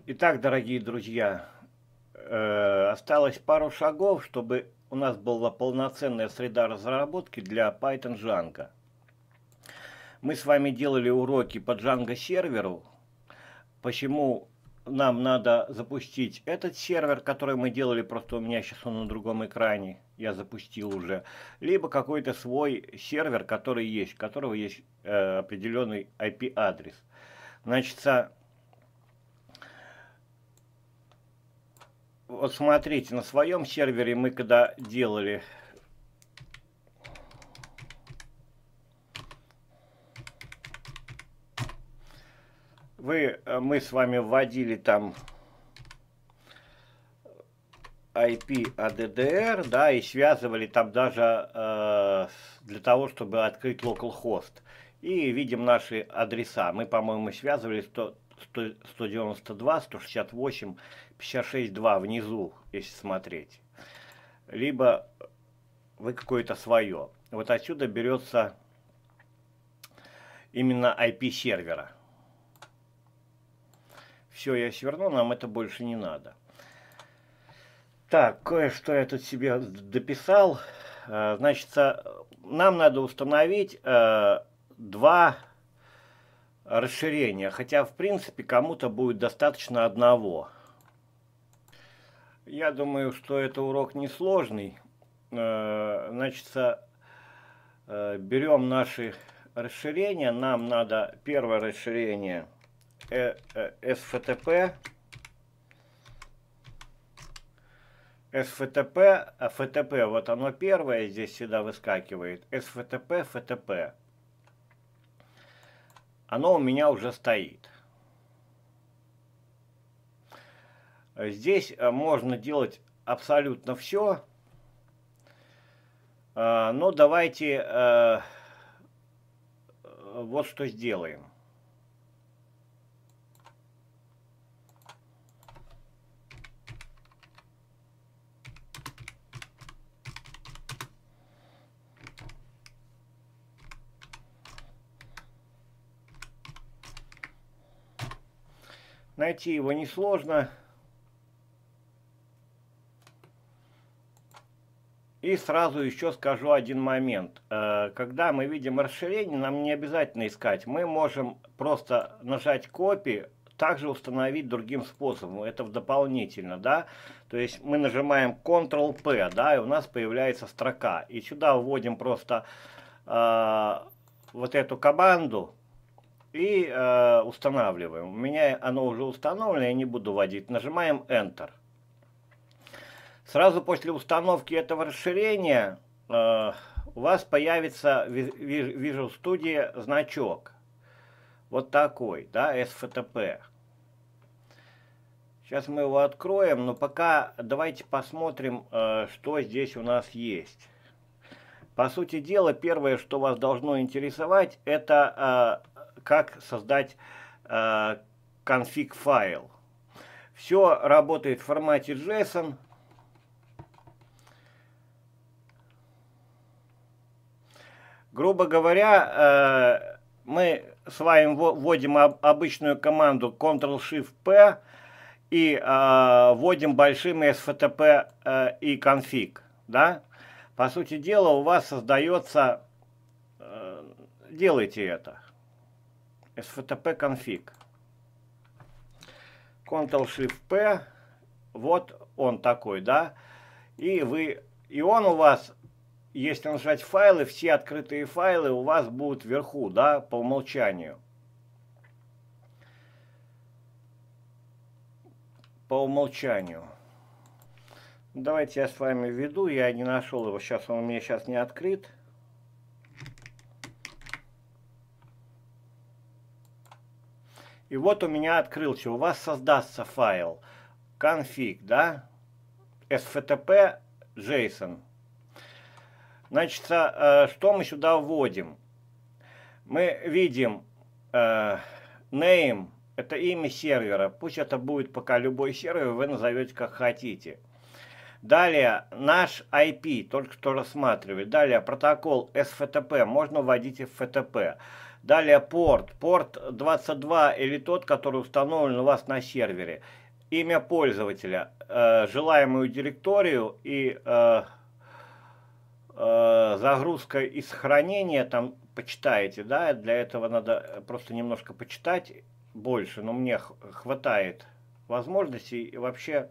Итак, дорогие друзья, осталось пару шагов, чтобы у нас была полноценная среда разработки для Python Django. Мы с вами делали уроки по Django серверу, почему нам надо запустить этот сервер, который мы делали, просто у меня сейчас он на другом экране, я запустил уже, либо какой-то свой сервер, который есть, у которого есть определенный IP-адрес. Значит, вот смотрите, на своем сервере мы когда делали, мы с вами вводили там IP-ADDR, да, и связывали там даже для того, чтобы открыть localhost. И видим наши адреса. Мы, по-моему, связывали 192, 168, 56.2 внизу, если смотреть. Либо вы какое-то свое. Вот отсюда берется именно IP сервера. Все, я сверну, нам это больше не надо. Так, кое-что я тут себе дописал. Значит, нам надо установить два расширения, хотя, в принципе, кому-то будет достаточно одного. Я думаю, что это урок несложный. Значит, берем наши расширения. Нам надо первое расширение SFTP. SFTP, FTP, вот оно первое здесь всегда выскакивает. SFTP, FTP. Оно у меня уже стоит. Здесь можно делать абсолютно все. Но давайте вот что сделаем. Найти его несложно. И сразу еще скажу один момент. Когда мы видим расширение, нам не обязательно искать. Мы можем просто нажать копи, также установить другим способом. Это дополнительно, да. То есть мы нажимаем Ctrl-P, да, и у нас появляется строка. И сюда вводим просто вот эту команду. И устанавливаем. У меня оно уже установлено, я не буду вводить. Нажимаем Enter. Сразу после установки этого расширения у вас появится в Visual Studio значок. Вот такой, да, SFTP. Сейчас мы его откроем, но пока давайте посмотрим, что здесь у нас есть. По сути дела, первое, что вас должно интересовать, это как создать конфиг файл. Все работает в формате JSON. Грубо говоря, мы с вами вводим обычную команду Ctrl-Shift-P и вводим большим SFTP и конфиг. Да? По сути дела, у вас создается, делайте это, SFTP конфиг. Ctrl-Shift-P, вот он такой, да, и он у вас, если нажать файлы, все открытые файлы у вас будут вверху, да, по умолчанию. По умолчанию. Давайте я с вами введу, я не нашел его, сейчас он у меня сейчас не открыт. И вот у меня открылся, у вас создастся файл config, да, SFTP JSON. Значит, что мы сюда вводим? Мы видим name, это имя сервера, пусть это будет пока любой сервер, вы назовете как хотите. Далее наш IP, только что рассматривали. Далее протокол SFTP, можно вводить FTP. Далее порт. Порт 22 или тот, который установлен у вас на сервере. Имя пользователя, желаемую директорию и загрузка и сохранение там почитаете, да, для этого надо просто немножко почитать больше, но мне хватает возможностей. И вообще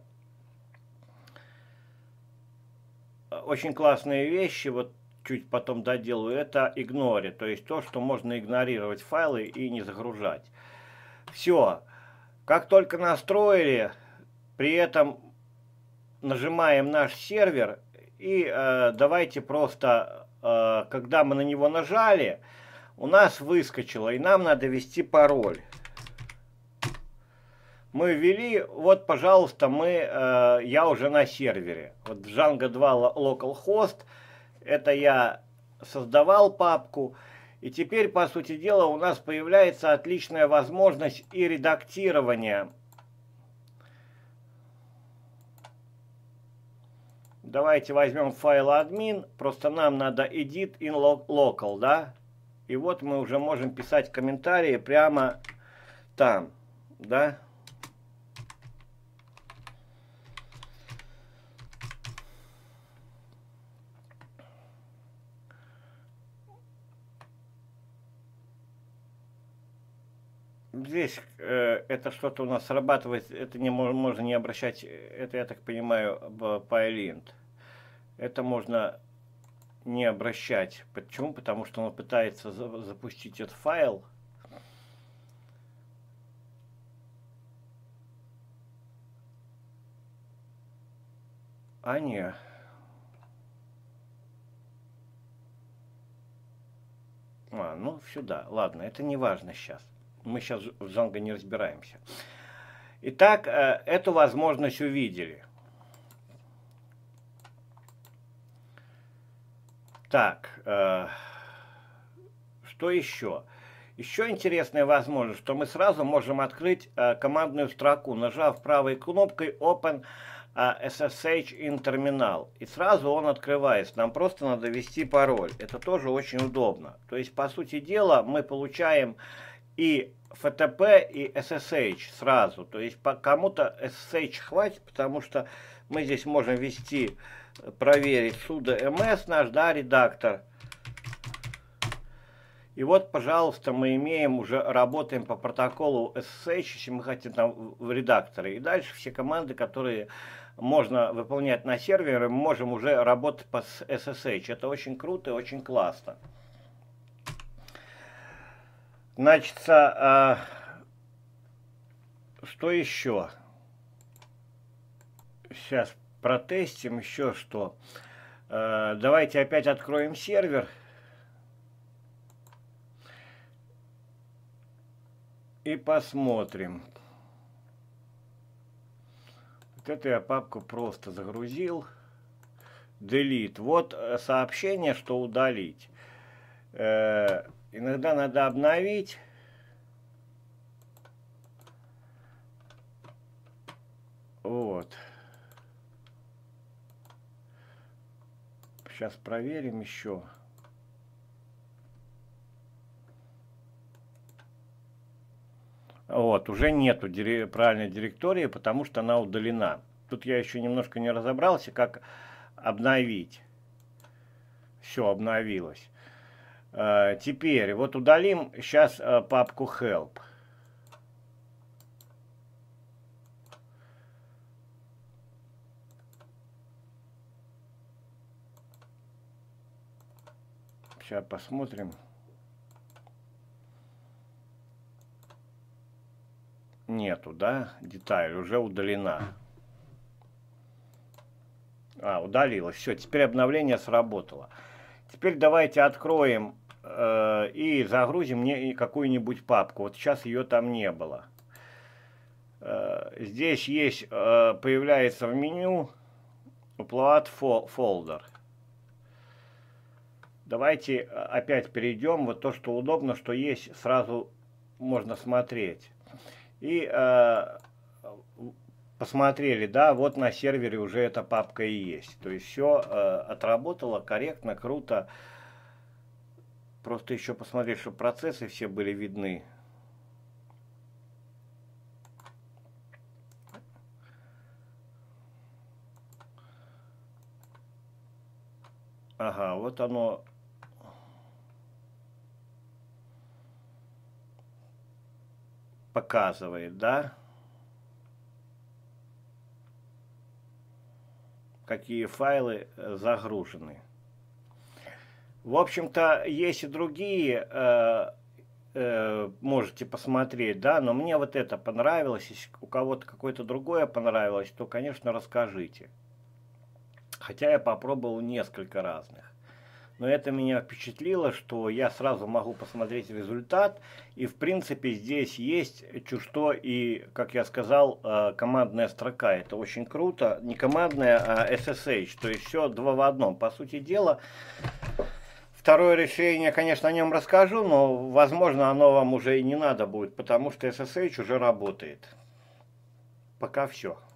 очень классные вещи, вот чуть потом доделаю, это игноре, то есть то, что можно игнорировать файлы и не загружать. Все, как только настроили, при этом нажимаем наш сервер и давайте просто, когда мы на него нажали, у нас выскочило, и нам надо ввести пароль. Мы ввели, вот, пожалуйста, я уже на сервере. Вот Django 2 localhost, это я создавал папку. И теперь, по сути дела, у нас появляется отличная возможность и редактирования. Давайте возьмем файл admin, просто нам надо edit in local, да? И вот мы уже можем писать комментарии прямо там, да? Здесь это что-то у нас срабатывает, это можно не обращать, это, я так понимаю, PyLint. Это можно не обращать. Почему? Потому что он пытается запустить этот файл. А не. Ну сюда. Ладно, это не важно сейчас. Мы сейчас в Django не разбираемся. Итак, эту возможность увидели. Так, что еще? Еще интересная возможность, что мы сразу можем открыть командную строку, нажав правой кнопкой Open SSH in Terminal. И сразу он открывается. Нам просто надо ввести пароль. Это тоже очень удобно. То есть, по сути дела, мы получаем и FTP, и SSH сразу. То есть, кому-то SSH хватит, потому что мы здесь можем ввести, проверить sudo ms наш, да, редактор. И вот, пожалуйста, мы имеем, уже работаем по протоколу SSH, если мы хотим там в редакторе. И дальше все команды, которые можно выполнять на сервере, мы можем уже работать по SSH. Это очень круто и очень классно. Значит, что еще? Сейчас протестим еще что. Давайте опять откроем сервер. И посмотрим. Вот эту я папку просто загрузил. Delete. Вот сообщение, что удалить. Иногда надо обновить. Вот. Сейчас проверим еще. Вот, уже нету правильной директории, потому что она удалена. Тут я еще немножко не разобрался, как обновить. Все обновилось. Теперь вот удалим сейчас папку help. Сейчас посмотрим. Нету, да? Деталь уже удалена. Удалилась. Все, теперь обновление сработало. Теперь давайте откроем и загрузим мне какую-нибудь папку. Вот сейчас ее там не было. Здесь есть, появляется в меню Upload Folder. Давайте опять перейдем. Вот то, что удобно, что есть, сразу можно смотреть. И посмотрели, да, вот на сервере уже эта папка и есть. То есть все отработало корректно, круто. Просто еще посмотреть, чтобы процессы все были видны. Ага, вот оно показывает, да? Какие файлы загружены. В общем-то, есть и другие, можете посмотреть, да, но мне вот это понравилось. Если у кого-то какое-то другое понравилось, то, конечно, расскажите. Хотя я попробовал несколько разных. Но это меня впечатлило, что я сразу могу посмотреть результат. И, в принципе, здесь есть чуть что и, как я сказал, командная строка. Это очень круто. Не командная, а SSH. То есть все два в одном. По сути дела, второе решение, конечно, о нем расскажу, но, возможно, оно вам уже и не надо будет, потому что SSH уже работает. Пока все.